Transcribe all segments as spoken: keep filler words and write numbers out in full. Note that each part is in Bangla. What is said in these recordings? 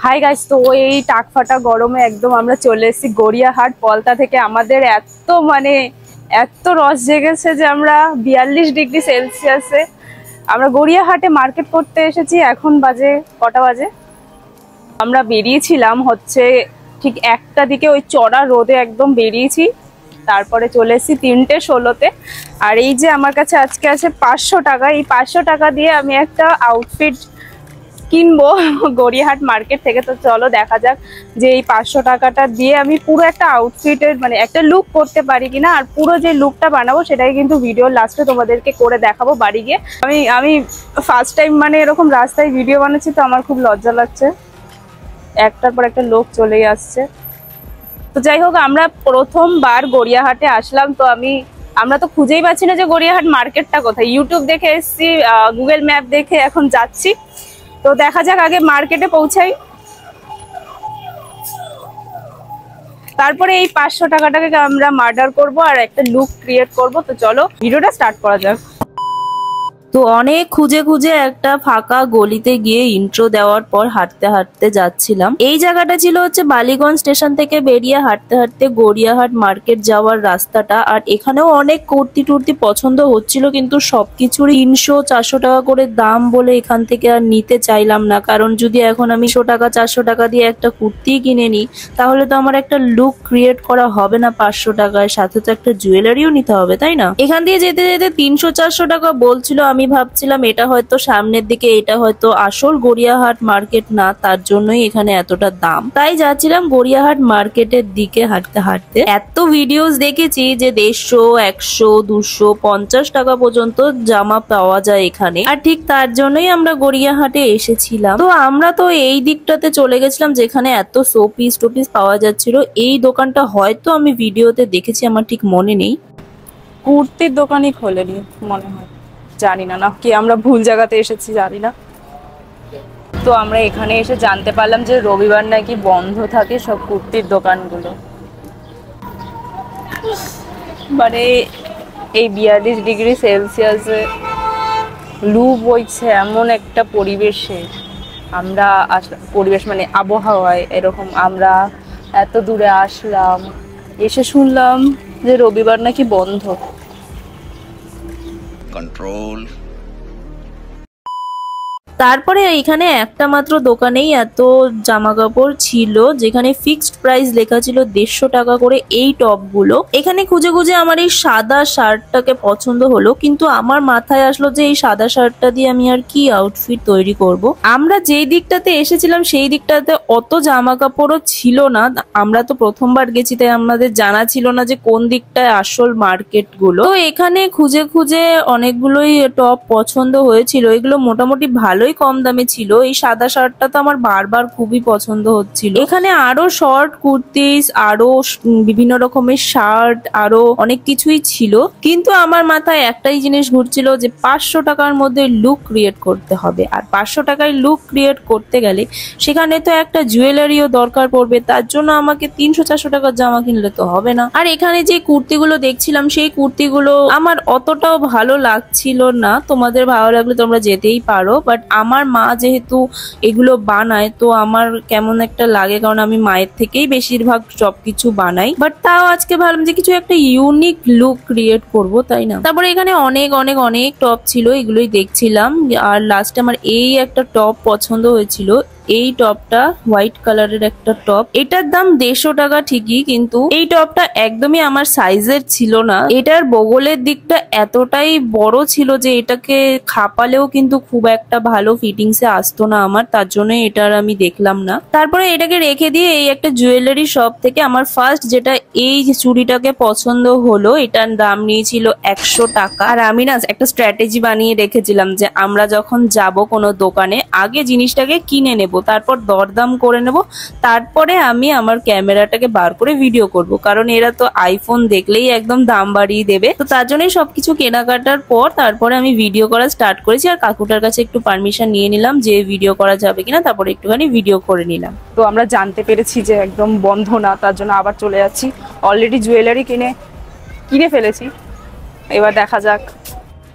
হাই গাইস, তো এই টাকফাটা গরমে একদম আমরা চলে এসেছি গড়িয়াহাট পলতা থেকে। আমাদের এত মানে এত রস জেগেছে যে আমরা বিয়াল্লিশ ডিগ্রি সেলসিয়াসে আমরা গড়িয়াহাটে মার্কেট করতে এসেছি। এখন বাজে কটা বাজে? আমরা বেরিয়েছিলাম হচ্ছে ঠিক একটা দিকে, ওই চড়া রোদে একদম বেরিয়েছি। তারপরে চলে এসেছি তিনটে ষোলোতে। আর এই যে আমার কাছে আজকে আছে পাঁচশো টাকা। এই পাঁচশো টাকা দিয়ে আমি একটা আউটফিট কিনবো গড়িয়াহাট মার্কেট থেকে। তো চলো দেখা যাক যে এই পাঁচশো টাকাটা দিয়ে আমি পুরো একটা আউটফিটের মানে একটা লুক করতে পারি কিনা। আর পুরো যে লুকটা বানাবো সেটাই কিন্তু ভিডিওর লাস্টে তোমাদেরকে করে দেখাবো বাড়ি গিয়ে। আমি আমি ফার্স্ট টাইম মানে এরকম রাস্তায় ভিডিও বানাচ্ছি, তো আমার খুব লজ্জা লাগছে। একটার পর একটা লোক চলেই আসছে। তো যাই হোক, আমরা প্রথমবার গড়িয়াহাটে আসলাম। তো আমি আমরা তো খুঁজেই পাচ্ছি না যে গড়িয়াহাট মার্কেটটা কোথায়। ইউটিউব দেখে এসেছি, গুগল ম্যাপ দেখে এখন যাচ্ছি। তো দেখা যাক, আগে মার্কেটে পৌঁছাই, তারপরে এই পাঁচশো টাকাটাকে আমরা মার্ডার করব আর একটা লুক ক্রিয়েট করব। তো চলো ভিডিওটা স্টার্ট করা যাক। তো অনেক খুঁজে খুঁজে একটা ফাঁকা গলিতে গিয়ে ইন্ট্রো দেওয়ার পর হাঁটতে হাঁটতে যাচ্ছিলাম। এই জায়গাটা ছিল হচ্ছে বালিগঞ্জ স্টেশন থেকে বেরিয়ে হাঁটতে হাঁটতে গড়িয়াহাট মার্কেট যাওয়ার রাস্তাটা। আর এখানেও অনেক কুর্তি টুর্তি পছন্দ হচ্ছিল, কিন্তু সবকিছুরই তিনশো চারশো টাকা করে দাম বলে এখান থেকে আর নিতে চাইলাম না। কারণ যদি এখন আমি একশো টাকা চারশো টাকা দিয়ে একটা কুর্তি কিনে নিই, তাহলে তো আমার একটা লুক ক্রিয়েট করা হবে না পাঁচশো টাকায়। সাথে তো একটা জুয়েলারিও নিতে হবে, তাই না? এখান দিয়ে যেতে যেতে তিনশো চারশো টাকা বলছিল। আমি ভাবছিলাম এটা হয়তো সামনের দিকে, এটা হয়তো আসল গড়িয়াহাট মার্কেট না, তার জন্যই এখানে এতটা দাম। তাই যাচ্ছিলাম গড়িয়াহাট মার্কেটের দিকে হাঁটতে হাঁটতে। এত ভিডিওস দেখেছি যে দেড়শো একশো দুশো পঞ্চাশ টাকা পর্যন্ত জামা পাওয়া যায় এখানে, আর ঠিক তার জন্যই আমরা গড়িয়াহাটে এসেছিলাম। তো আমরা তো এই দিকটাতে চলে গেছিলাম যেখানে এত শোপিস টোপিস পাওয়া যাচ্ছিল। এই দোকানটা হয়তো আমি ভিডিওতে দেখেছি, আমার ঠিক মনে নেই। কুর্তির দোকানই খোলেনি মনে হয়, জানি না না কি আমরা ভুল জায়গাতে এসেছি জানি না। তো আমরা এখানে এসে জানতে পারলাম যে রবিবার নাকি বন্ধ থাকে সব কুর্তির দোকানগুলো। মানে এই বিয়াল্লিশ ডিগ্রি সেলসিয়াসে লু বইছে এমন একটা পরিবেশে আমরা আসলাম, পরিবেশ মানে আবহাওয়ায় এরকম আমরা এত দূরে আসলাম, এসে শুনলাম যে রবিবার নাকি বন্ধ। কন্ট্রোল। তারপরে এখানে একটা মাত্র দোকানেই এত জামা কাপড় ছিল যেখানে ফিক্সড প্রাইস লেখা ছিল দেড়শো টাকা করে এই টপগুলো। এখানে খুঁজে খুঁজে আমার এই সাদা শার্টটাকে পছন্দ হলো, কিন্তু আমার মাথায় আসলো যে এই সাদা শার্টটা দিয়ে আমি আর কি আউটফিট তৈরি করব। আমরা যেই দিকটাতে এসেছিলাম সেই দিকটাতে অত জামা কাপড়ও ছিল না। আমরা তো প্রথমবার গেছি, তাই আমাদের জানা ছিল না যে কোন দিকটায় আসল মার্কেট গুলো। তো এখানে খুঁজে খুঁজে অনেকগুলোই টপ পছন্দ হয়েছিল। এগুলো মোটামুটি ভালো কম দামে ছিল। এই সাদা শার্টটা তো আমার বারবার খুবই পছন্দ হচ্ছিল। এখানে আরো শর্ট কুর্তিস, আরো বিভিন্ন রকমের শার্ট, আরো অনেক কিছুই ছিল, কিন্তু আমার মাথায় একটাই জিনিস ঘুরছিল যে পাঁচশো টাকার মধ্যে লুক ক্রিয়েট করতে হবে। আর পাঁচশো টাকায় লুক ক্রিয়েট করতে গেলে সেখানে তো একটা জুয়েলারিও দরকার পড়বে। তার জন্য আমাকে তিনশো চারশো টাকার জামা কিনলে তো হবে না। আর এখানে যে কুর্তিগুলো দেখছিলাম সেই কুর্তিগুলো আমার অতটাও ভালো লাগছিল না। তোমাদের ভালো লাগলে তোমরা যেতেই পারো, বাট আমার মা যেহেতু এগুলো বানায় তো আমার কেমন একটা লাগে, কারণ আমি মায়ের থেকেই বেশিরভাগ সবকিছু বানাই। বাট তাও আজকে ভাবলাম যে কিছু একটা ইউনিক লুক ক্রিয়েট করব, তাই না? তারপরে এখানে অনেক অনেক অনেক টপ ছিল, এগুলোই দেখছিলাম। আর লাস্টে আমার এই একটা টপ পছন্দ হয়েছিল। এই টপটা হোয়াইট কালারের একটা টপ, এটার দাম দেড়শো টাকা ঠিকই, কিন্তু এই টপটা একদমই আমার সাইজের ছিল না। এটার বগলের দিকটা এতটাই বড় ছিল যে এটাকে খাপালেও কিন্তু খুব একটা ভালো ফিটিংসে আসতো না আমার, তার জন্য এটার আমি দেখলাম না। তারপরে এটাকে রেখে দিয়ে এই একটা জুয়েলারি শপ থেকে আমার ফার্স্ট যেটা এই চুড়িটাকে পছন্দ হলো, এটার দাম নিয়েছিল একশো টাকা। আর আমি না একটা স্ট্র্যাটেজি বানিয়ে রেখেছিলাম যে আমরা যখন যাব কোনো দোকানে আগে জিনিসটাকে কিনে নেব, তারপর দরদাম করে নেব, তারপরে আমি আমার ক্যামেরাটাকে বার করে ভিডিও করব। কারণ এরা তো আইফোন দেখলেই একদম দাম বাড়িয়ে দেবে। তো তার জন্যই সবকিছু কেনাকাটার পর তারপরে আমি ভিডিও করা স্টার্ট করেছি। আর কাকুটার কাছে একটু পারমিশন নিয়ে নিলাম যে ভিডিও করা যাবে কিনা, তারপরে একটুখানি ভিডিও করে নিলাম। তো আমরা জানতে পেরেছি যে একদম বন্ধ না, তার জন্য আবার চলে যাচ্ছি। অলরেডি জুয়েলারি কিনে কিনে ফেলেছি, এবার দেখা যাক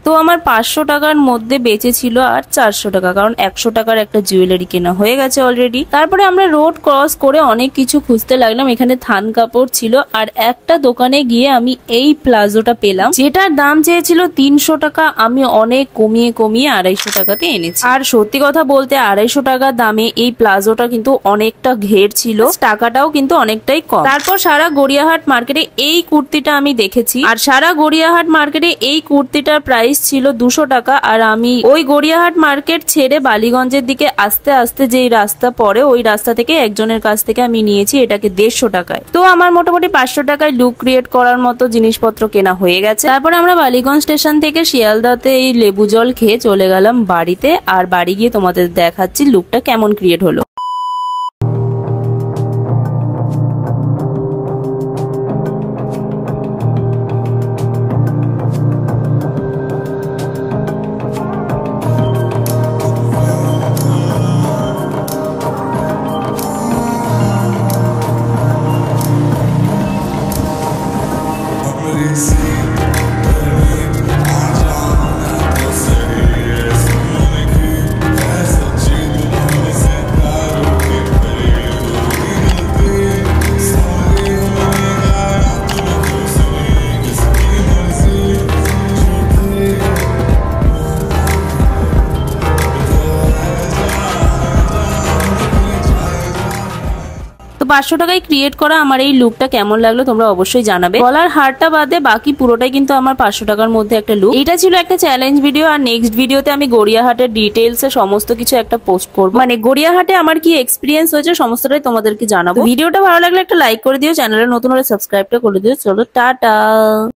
তো আমার পাঁচশো টাকার মধ্যে বেঁচেছিল আর চারশো টাকা, কারণ একশো টাকার একটা জুয়েলারি কেনা হয়ে গেছে অলরেডি। তারপরে আমরা রোড ক্রস করে অনেক কিছু খুঁজতে লাগলাম। এখানে থান কাপড় ছিল আর একটা দোকানে গিয়ে আমি এই প্লাজোটা পেলাম, যেটার দাম চেয়েছিল তিনশো টাকা, আমি অনেক কমিয়ে কমিয়ে আড়াইশো টাকাতে এনেছি। আর সত্যি কথা বলতে আড়াইশো টাকা দামে এই প্লাজোটা কিন্তু অনেকটা ঘের ছিল, টাকাটাও কিন্তু অনেকটাই কম। তারপর সারা গড়িয়াহাট মার্কেটে এই কুর্তিটা আমি দেখেছি, আর সারা গড়িয়াহাট মার্কেটে এই কুর্তিটার প্রাইস ছিল দুশো টাকা। আর আমি ওই গড়িয়াহাট মার্কেট ছেড়ে বালিগঞ্জের দিকে আস্তে আস্তে যেই রাস্তা পড়ে ওই রাস্তা থেকে একজনের কাছ থেকে আমি নিয়েছি এটাকে দেড়শো টাকায়। তো আমার মোটামুটি পাঁচশো টাকায় লুক ক্রিয়েট করার মতো জিনিসপত্র কেনা হয়ে গেছে। তারপর আমরা বালিগঞ্জ স্টেশন থেকে শিয়ালদাতে এই লেবু জল খেয়ে চলে গেলাম বাড়িতে, আর বাড়ি গিয়ে তোমাদের দেখাচ্ছি লুকটা কেমন ক্রিয়েট হলো। পাঁচশো টাকায় ক্রিয়েট করা আমার এই লুকটা কেমন লাগলো তোমরা অবশ্যই জানাবে। গলার হারটা বাদে বাকি পুরোটাই কিন্তু আমার পাঁচশো টাকার মধ্যে একটা লুক। এটা ছিল একটা চ্যালেঞ্জ ভিডিও, আর নেক্সট ভিডিওতে আমি গড়িয়াহাটের ডিটেলস এ সমস্ত কিছু একটা পোস্ট করবো, মানে গড়িয়াহাটে আমার কি এক্সপিরিয়েন্স হয়েছে সমস্তটাই তোমাদেরকে জানাবো। ভিডিওটা ভালো লাগলে একটা লাইক করে দিও, চ্যানেলে নতুন হলে সাবস্ক্রাইবটা করে দিও। চলো টাটা।